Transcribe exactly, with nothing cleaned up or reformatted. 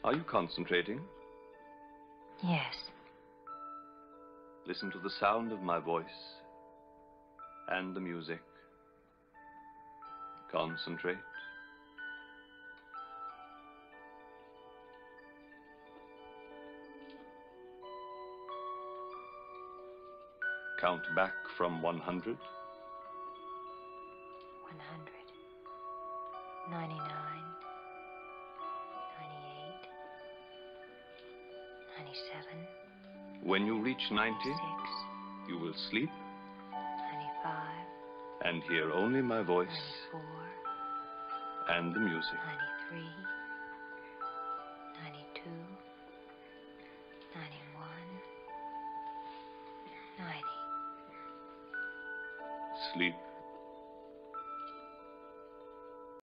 Are you concentrating? Yes. Listen to the sound of my voice and the music. Concentrate. Count back from one hundred. one hundred. ninety-nine. ninety-eight. ninety-seven. When you reach ninety, ninety-six. you will sleep ninety-five. and hear only my voice ninety-four. and the music. ninety-three. ninety-two. ninety-one. ninety. Sleep